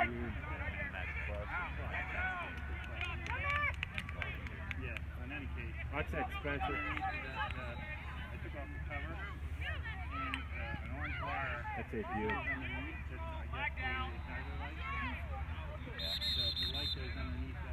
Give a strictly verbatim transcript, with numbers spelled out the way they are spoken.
Yeah, in any case. Watch that, Spencer. That, uh, I took off the cover and uh, an orange wire. That's it, you. Underneath, that's, I guess, the, the light. The, the light goes underneath that.